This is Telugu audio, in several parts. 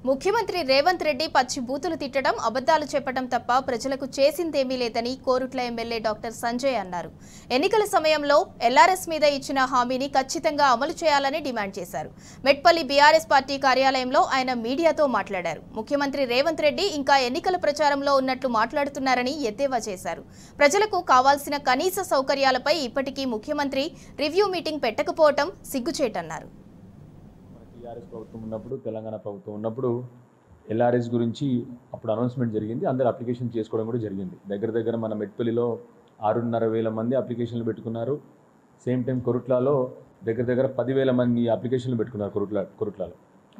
ముఖ్యమంత్రి రేవంత్ రెడ్డి పచ్చి బూతులు తిట్టడం, అబద్ధాలు చెప్పడం తప్ప ప్రజలకు చేసిందేమీ లేదని కోరుట్ల ఎమ్మెల్యే డాక్టర్ సంజయ్ అన్నారు. ఎన్నికల సమయంలో ఎల్ఆర్ఎస్ మీద ఇచ్చిన హామీని ఖచ్చితంగా అమలు చేయాలని డిమాండ్ చేశారు. మెట్పల్లి బీఆర్ఎస్ పార్టీ కార్యాలయంలో ఆయన మీడియాతో మాట్లాడారు. ముఖ్యమంత్రి రేవంత్ రెడ్డి ఇంకా ఎన్నికల ప్రచారంలో ఉన్నట్లు మాట్లాడుతున్నారని ఎద్దేవా చేశారు. ప్రజలకు కావాల్సిన కనీస సౌకర్యాలపై ఇప్పటికీ ముఖ్యమంత్రి రివ్యూ మీటింగ్ పెట్టకపోవడం సిగ్గుచేటన్నారు. టీఆర్ఎస్ ప్రభుత్వం ఉన్నప్పుడు, తెలంగాణ ప్రభుత్వం ఉన్నప్పుడు ఎల్ఆర్ఎస్ గురించి అప్పుడు అనౌన్స్మెంట్ జరిగింది. అందరు అప్లికేషన్ చేసుకోవడం కూడా జరిగింది. దగ్గర మన మెట్పల్లిలో 6,500 మంది అప్లికేషన్లు పెట్టుకున్నారు. సేమ్ టైం కొరుట్లాలో దగ్గర 10,000 మంది అప్లికేషన్లు పెట్టుకున్నారు. కొరుట్లాలో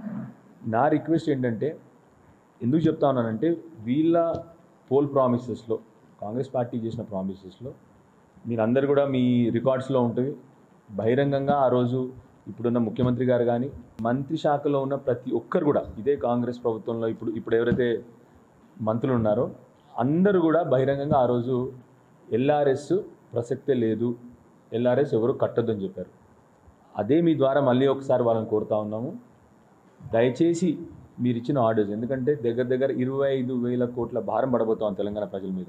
నా రిక్వెస్ట్ ఏంటంటే, ఎందుకు చెప్తా ఉన్నానంటే, వీళ్ళ పోల్ ప్రామిసెస్లో, కాంగ్రెస్ పార్టీ చేసిన ప్రామిసెస్లో మీరందరూ కూడా మీ రికార్డ్స్లో ఉంటుంది. బహిరంగంగా ఆ రోజు ఇప్పుడున్న ముఖ్యమంత్రి గారు కానీ, మంత్రి శాఖలో ఉన్న ప్రతి ఒక్కరు కూడా, ఇదే కాంగ్రెస్ ప్రభుత్వంలో ఇప్పుడు ఎవరైతే మంత్రులు ఉన్నారో అందరూ కూడా బహిరంగంగా ఆ రోజు ఎల్ఆర్ఎస్ ప్రసక్తే లేదు, ఎల్ఆర్ఎస్ ఎవరు కట్టొద్దని చెప్పారు. అదే మీ ద్వారా మళ్ళీ ఒకసారి వాళ్ళని కోరుతా ఉన్నాము. దయచేసి మీరు ఇచ్చిన ఆర్డర్స్, ఎందుకంటే దగ్గర 25,000 కోట్ల భారం పడబోతాం తెలంగాణ ప్రజల మీద.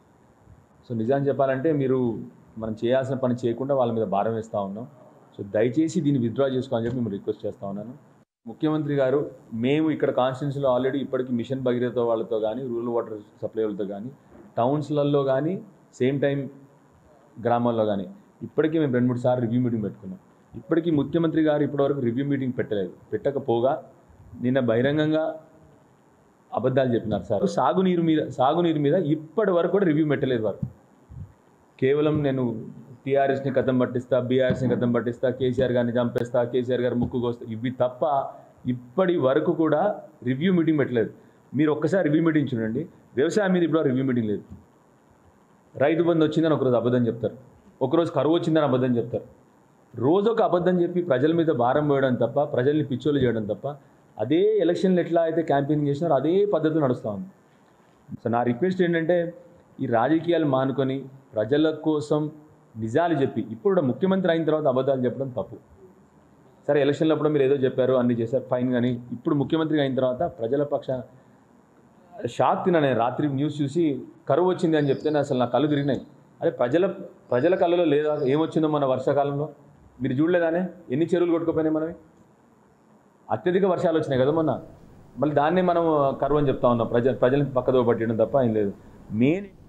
సో నిజాన్ని చెప్పాలంటే మనం చేయాల్సిన పని చేయకుండా వాళ్ళ మీద భారం వేస్తూ ఉన్నాం. సో దయచేసి దీన్ని విత్డ్రా చేసుకోవాలని చెప్పి మేము రిక్వెస్ట్ చేస్తూ ఉన్నాను. ముఖ్యమంత్రి గారు, మేము ఇక్కడ కాన్స్టిట్యున్సీలో ఆల్రెడీ ఇప్పటికీ మిషన్ భగీరథ వాళ్ళతో కానీ, రూరల్ వాటర్ సప్లై వాళ్ళతో కానీ, టౌన్స్లలో కానీ, సేమ్ టైం గ్రామాల్లో కానీ ఇప్పటికీ మేము 2-3 సార్లు రివ్యూ మీటింగ్ పెట్టుకున్నాం. ఇప్పటికీ ముఖ్యమంత్రి గారు ఇప్పటివరకు రివ్యూ మీటింగ్ పెట్టలేదు. పెట్టకపోగా నిన్న బహిరంగంగా అబద్ధాలు చెప్పినారు సార్. సాగునీరు మీద ఇప్పటి వరకు కూడా రివ్యూ పెట్టలేదు వారు. కేవలం నేను టీఆర్ఎస్ని కథం పట్టిస్తా, బీఆర్ఎస్ని కథం పట్టిస్తా, కేసీఆర్ గారిని చంపేస్తా, కేసీఆర్ గారు ముక్కు కోస్తా, ఇవి తప్ప ఇప్పటి వరకు కూడా రివ్యూ మీటింగ్ పెట్టలేదు. మీరు ఒక్కసారి రివ్యూ మీటింగ్ చూడండి. వ్యవసాయం మీద ఇప్పుడు రివ్యూ మీటింగ్ లేదు. రైతు బంధు వచ్చిందని ఒకరోజు అబద్ధం చెప్తారు, ఒకరోజు కరువు వచ్చిందని అబద్ధం చెప్తారు. రోజు ఒక అబద్ధం చెప్పి ప్రజల మీద భారం పోయడం తప్ప, ప్రజల్ని పిచ్చోలు చేయడం తప్ప, అదే ఎలక్షన్లు ఎట్లా అయితే క్యాంపెయినింగ్ చేసినారో అదే పద్ధతిలో నడుస్తూ ఉంది. సో నా రిక్వెస్ట్ ఏంటంటే, ఈ రాజకీయాలు మానుకొని ప్రజల కోసం నిజాలు చెప్పి, ఇప్పుడు ముఖ్యమంత్రి అయిన తర్వాత అబద్ధాలు చెప్పడం తప్పు. సరే, ఎలక్షన్లప్పుడు మీరు ఏదో చెప్పారు, అన్ని చేశారు, ఫైన్. కానీ ఇప్పుడు ముఖ్యమంత్రి అయిన తర్వాత ప్రజల పక్షాన షాక్ తిన్నా. నేను రాత్రి న్యూస్ చూసి కరువు వచ్చింది అని చెప్తే అసలు నా కళ్ళు తిరిగినాయి. అదే ప్రజల కళ్ళలో లేదా ఏమొచ్చిందో మన వర్షాకాలంలో మీరు చూడలేదానే? ఎన్ని చెరువులు కొట్టుకుపోయినాయి మనవి? అత్యధిక వర్షాలు వచ్చినాయి కదా మొన్న. మళ్ళీ దాన్నే మనం కరువు అని చెప్తా ఉన్నాం. ప్రజల్ని పక్కదో పట్టడం తప్ప ఏం లేదు. మెయిన్